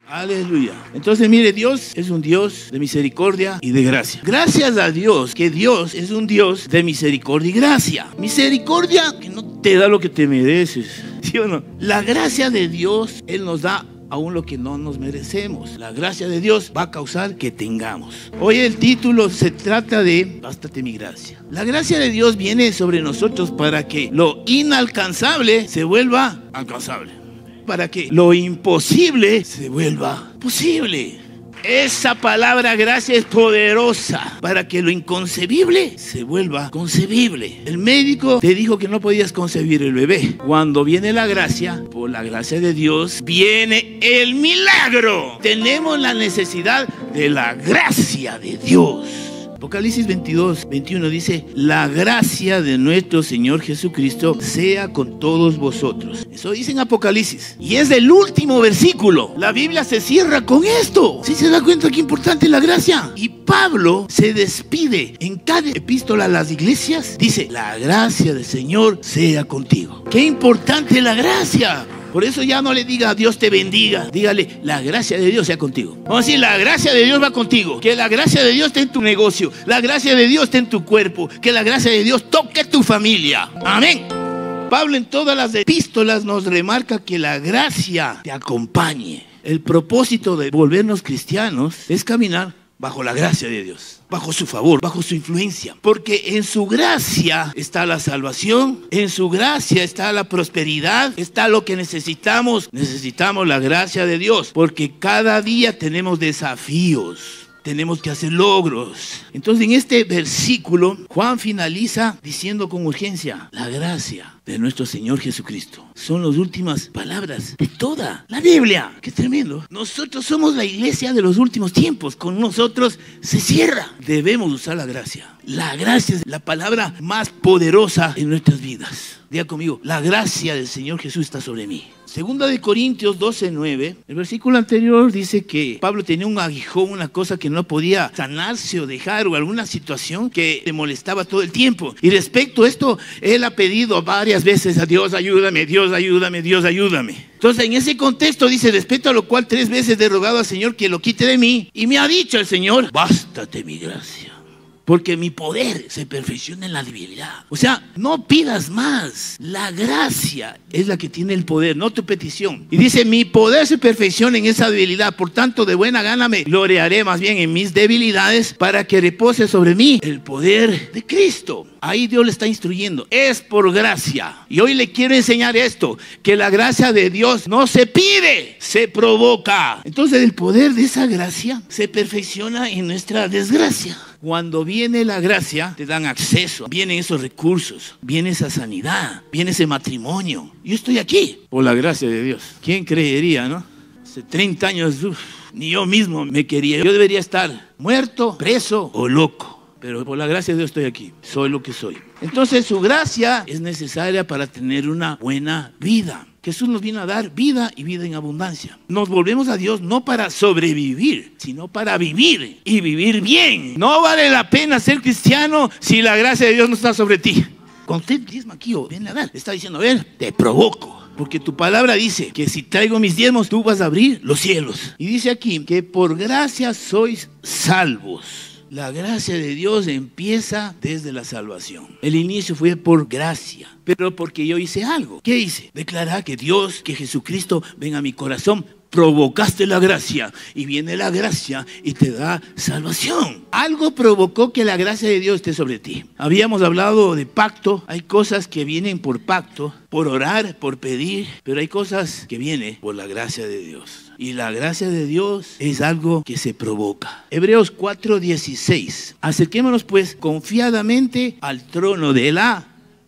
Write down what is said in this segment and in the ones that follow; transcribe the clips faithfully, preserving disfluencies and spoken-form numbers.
Aleluya. Entonces mire, Dios es un Dios de misericordia y de gracia. Gracias a Dios que Dios es un Dios de misericordia y gracia. Misericordia que no te da lo que te mereces, ¿sí o no? La gracia de Dios, Él nos da aún lo que no nos merecemos. La gracia de Dios va a causar que tengamos. Hoy el título se trata de Bástate mi gracia. La gracia de Dios viene sobre nosotros para que lo inalcanzable se vuelva alcanzable, para que lo imposible se vuelva posible. Esa palabra gracia es poderosa para que lo inconcebible se vuelva concebible. El médico te dijo que no podías concebir el bebé. Cuando viene la gracia, por la gracia de Dios, viene el milagro. Tenemos la necesidad de la gracia de Dios. Apocalipsis veintidós, veintiuno dice: la gracia de nuestro Señor Jesucristo sea con todos vosotros. Eso dice en Apocalipsis. Y es el último versículo. La Biblia se cierra con esto. ¿Sí se da cuenta qué importante es la gracia? Y Pablo se despide en cada epístola a las iglesias. Dice: la gracia del Señor sea contigo. Qué importante es la gracia. Por eso ya no le diga Dios te bendiga, dígale la gracia de Dios sea contigo. Vamos a decir, la gracia de Dios va contigo. Que la gracia de Dios esté en tu negocio, la gracia de Dios esté en tu cuerpo, que la gracia de Dios toque tu familia. Amén. Pablo en todas las epístolas nos remarca que la gracia te acompañe. El propósito de volvernos cristianos es caminar bajo la gracia de Dios, bajo su favor, bajo su influencia. Porque en su gracia está la salvación, en su gracia está la prosperidad, está lo que necesitamos. Necesitamos la gracia de Dios, porque cada día tenemos desafíos, tenemos que hacer logros. Entonces en este versículo Juan finaliza diciendo con urgencia: la gracia de nuestro Señor Jesucristo. Son las últimas palabras de toda la Biblia. ¡Qué tremendo! Nosotros somos la iglesia de los últimos tiempos. Con nosotros se cierra. Debemos usar la gracia. La gracia es la palabra más poderosa en nuestras vidas. Diga conmigo: la gracia del Señor Jesús está sobre mí. Segunda de Corintios doce, nueve. El versículo anterior dice que Pablo tenía un aguijón, una cosa que no podía sanarse o dejar, o alguna situación que le molestaba todo el tiempo. Y respecto a esto, él ha pedido varias veces a Dios: ayúdame, Dios, ayúdame, Dios, ayúdame. Entonces en ese contexto dice: respecto a lo cual tres veces he rogado al Señor que lo quite de mí, y me ha dicho el Señor: bástate mi gracia, porque mi poder se perfecciona en la debilidad. O sea, no pidas más. La gracia es la que tiene el poder, no tu petición. Y dice: mi poder se perfecciona en esa debilidad. Por tanto, de buena gana me gloriaré más bien en mis debilidades, para que repose sobre mí el poder de Cristo. Ahí Dios le está instruyendo. Es por gracia. Y hoy le quiero enseñar esto: que la gracia de Dios no se pide, se provoca. Entonces el poder de esa gracia se perfecciona en nuestra desgracia. Cuando viene la gracia, te dan acceso, vienen esos recursos, viene esa sanidad, viene ese matrimonio. Yo estoy aquí por la gracia de Dios. ¿Quién creería, no? Hace treinta años, uf, ni yo mismo me quería. Yo debería estar muerto, preso o loco. Pero por la gracia de Dios estoy aquí. Soy lo que soy. Entonces su gracia es necesaria para tener una buena vida. Jesús nos vino a dar vida y vida en abundancia. Nos volvemos a Dios no para sobrevivir, sino para vivir y vivir bien. No vale la pena ser cristiano si la gracia de Dios no está sobre ti. Cuando usted diezma aquí o viene a dar, está diciendo: a ver, te provoco. Porque tu palabra dice que si traigo mis diezmos, tú vas a abrir los cielos. Y dice aquí que por gracia sois salvos. La gracia de Dios empieza desde la salvación. El inicio fue por gracia, pero porque yo hice algo. ¿Qué hice? Declarar que Dios, que Jesucristo venga a mi corazón. Provocaste la gracia y viene la gracia y te da salvación. Algo provocó que la gracia de Dios esté sobre ti. Habíamos hablado de pacto. Hay cosas que vienen por pacto, por orar, por pedir, pero hay cosas que vienen por la gracia de Dios. Y la gracia de Dios es algo que se provoca. Hebreos cuatro, dieciséis. Acerquémonos pues confiadamente al trono de la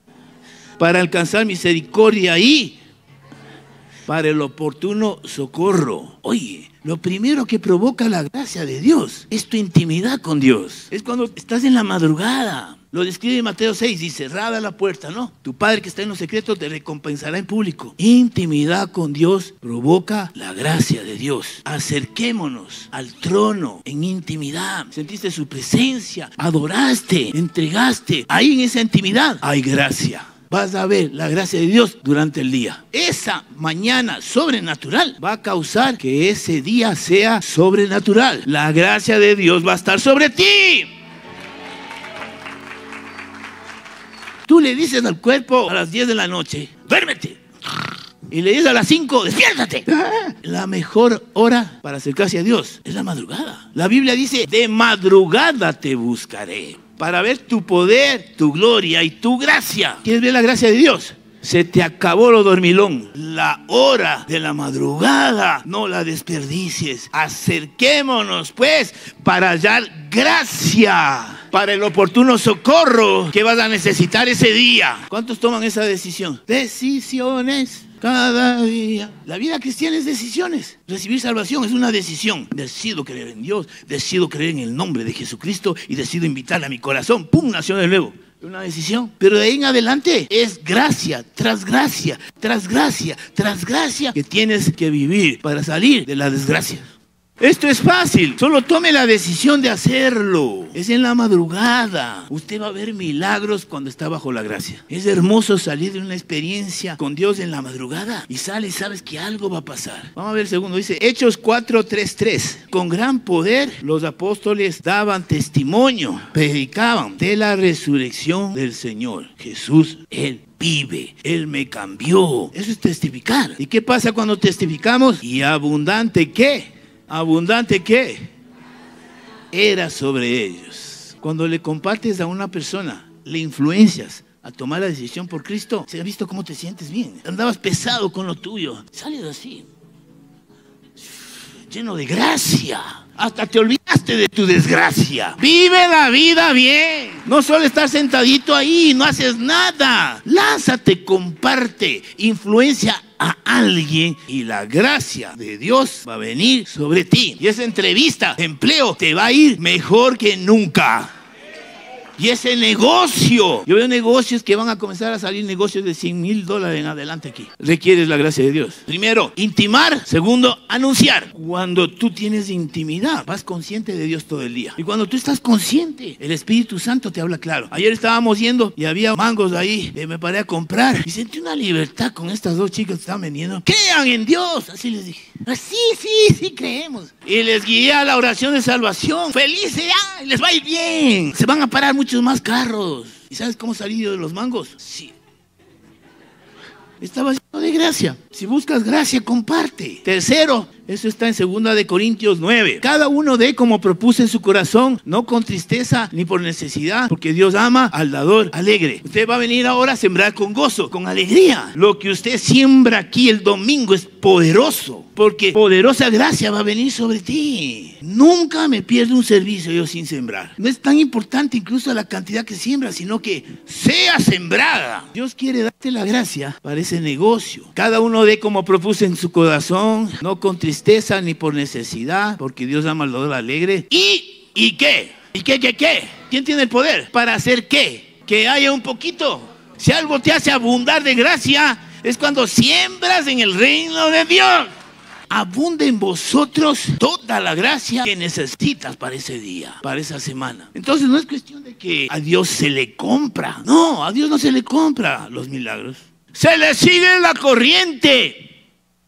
para alcanzar misericordia y para el oportuno socorro. Oye, lo primero que provoca la gracia de Dios es tu intimidad con Dios. Es cuando estás en la madrugada. Lo describe Mateo seis, dice: cerrada la puerta, ¿no? Tu Padre que está en los secretos te recompensará en público. Intimidad con Dios provoca la gracia de Dios. Acerquémonos al trono en intimidad. Sentiste su presencia, adoraste, entregaste. Ahí en esa intimidad hay gracia. vas a ver la gracia de Dios durante el día. Esa mañana sobrenatural va a causar que ese día sea sobrenatural. La gracia de Dios va a estar sobre ti. Tú le dices al cuerpo a las diez de la noche, duérmete. Y le dices a las cinco, despiértate. La mejor hora para acercarse a Dios es la madrugada. La Biblia dice, de madrugada te buscaré, para ver tu poder, tu gloria y tu gracia. ¿Quieres ver la gracia de Dios? Se te acabó lo dormilón. La hora de la madrugada no la desperdicies. Acerquémonos pues para hallar gracia, para el oportuno socorro que vas a necesitar ese día. ¿Cuántos toman esa decisión? Decisiones cada día. La vida cristiana es decisiones. Recibir salvación es una decisión. Decido creer en Dios, decido creer en el nombre de Jesucristo y decido invitarle a mi corazón. ¡Pum! Nació de nuevo. Una decisión. Pero de ahí en adelante es gracia, tras gracia, tras gracia, tras gracia que tienes que vivir para salir de la desgracia. Esto es fácil, solo tome la decisión de hacerlo. Es en la madrugada. Usted va a ver milagros cuando está bajo la gracia. Es hermoso salir de una experiencia con Dios en la madrugada y sales y sabes que algo va a pasar. Vamos a ver el segundo, dice Hechos cuatro, tres, tres. Con gran poder los apóstoles daban testimonio, predicaban de la resurrección del Señor. Jesús, Él vive, Él me cambió. Eso es testificar. ¿Y qué pasa cuando testificamos? Y abundante, ¿qué? ¿Abundante qué? Era sobre ellos. Cuando le compartes a una persona, le influencias a tomar la decisión por Cristo, ¿se ha visto cómo te sientes bien? Andabas pesado con lo tuyo, sales así, lleno de gracia. Hasta te olvidaste de tu desgracia. Vive la vida bien. No solo estar sentadito ahí, no haces nada. Lánzate, comparte, influencia a alguien y la gracia de Dios va a venir sobre ti. Y esa entrevista, empleo, te va a ir mejor que nunca. Y ese negocio, yo veo negocios que van a comenzar a salir, negocios de cien mil dólares en adelante aquí. Requieres la gracia de Dios. Primero, intimar. Segundo, anunciar. Cuando tú tienes intimidad, vas consciente de Dios todo el día. Y cuando tú estás consciente, el Espíritu Santo te habla claro. Ayer estábamos yendo y había mangos ahí, eh, me paré a comprar. Y sentí una libertad con estas dos chicas que estaban vendiendo. Crean en Dios, así les dije. Ah, sí, sí, sí creemos. Y les guié a la oración de salvación. Felices, ya, les va a ir bien. Se van a parar muchos más carros. ¿Y sabes cómo salí yo de los mangos? Sí. Estaba lleno de gracia. Si buscas gracia, comparte. Tercero, eso está en segunda de Corintios nueve. Cada uno dé como propuso en su corazón, no con tristeza ni por necesidad, porque Dios ama al dador alegre. Usted va a venir ahora a sembrar con gozo, con alegría. Lo que usted siembra aquí el domingo es poderoso, porque poderosa gracia va a venir sobre ti. Nunca me pierdo un servicio yo sin sembrar. No es tan importante incluso la cantidad que siembra, sino que sea sembrada. Dios quiere darte la gracia para ese negocio. Cada uno dé como propuso en su corazón, no con tristeza ni por necesidad, porque Dios ama al dador alegre. ¿Y, y qué? ¿Y qué, qué, qué? ¿Quién tiene el poder? ¿Para hacer qué? Que haya un poquito. Si algo te hace abundar de gracia, es cuando siembras en el reino de Dios. Abunde en vosotros toda la gracia que necesitas para ese día, para esa semana. Entonces no es cuestión de que a Dios se le compra. No, a Dios no se le compra los milagros. Se le sigue la corriente.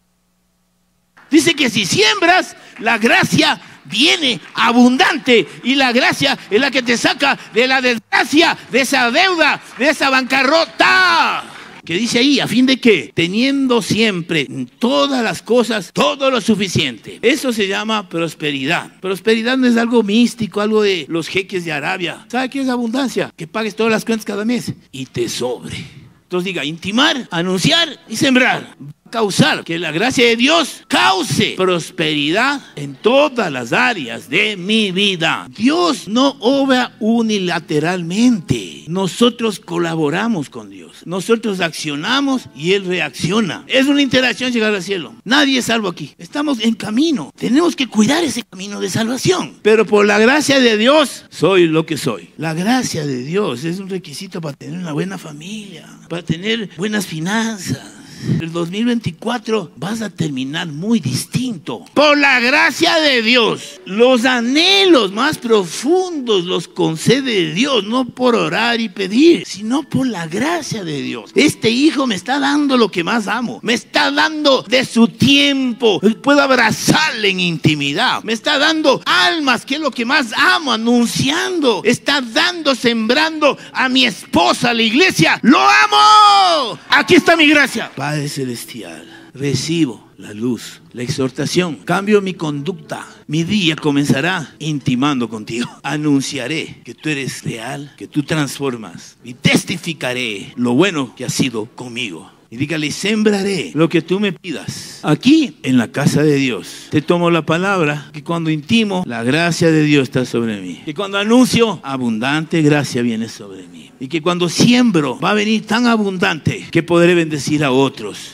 Dice que si siembras, la gracia viene abundante. Y la gracia es la que te saca de la desgracia, de esa deuda, de esa bancarrota. Que dice ahí, a fin de que, teniendo siempre en todas las cosas todo lo suficiente. Eso se llama prosperidad. Prosperidad no es algo místico, algo de los jeques de Arabia. ¿Sabe qué es abundancia? Que pagues todas las cuentas cada mes y te sobre. Entonces diga, intimar, anunciar y sembrar. Causar que la gracia de Dios cause prosperidad en todas las áreas de mi vida. Dios no obra unilateralmente. Nosotros colaboramos con Dios. Nosotros accionamos y Él reacciona. Es una interacción llegar al cielo. Nadie es salvo aquí. Estamos en camino. Tenemos que cuidar ese camino de salvación. Pero por la gracia de Dios, soy lo que soy. La gracia de Dios es un requisito para tener una buena familia, para tener buenas finanzas. El dos mil veinticuatro vas a terminar muy distinto. Por la gracia de Dios, los anhelos más profundos los concede Dios, no por orar y pedir, sino por la gracia de Dios. Este hijo me está dando lo que más amo. Me está dando de su tiempo. Puedo abrazarle en intimidad. Me está dando almas, que es lo que más amo, anunciando. Está dando, sembrando a mi esposa, a la iglesia. ¡Lo amo! Aquí está mi gracia. Padre Celestial, recibo la luz, la exhortación. Cambio mi conducta. Mi día comenzará intimando contigo. Anunciaré que tú eres real, que tú transformas. Y testificaré lo bueno que has sido conmigo. Y dígale, sembraré lo que tú me pidas. Aquí, en la casa de Dios, te tomo la palabra, que cuando intimo, la gracia de Dios está sobre mí. Que cuando anuncio, abundante gracia viene sobre mí. Y que cuando siembro, va a venir tan abundante que podré bendecir a otros.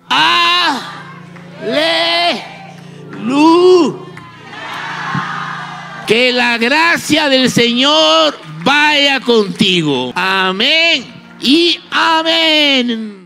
¡Aleluya! Que la gracia del Señor vaya contigo. Amén y amén.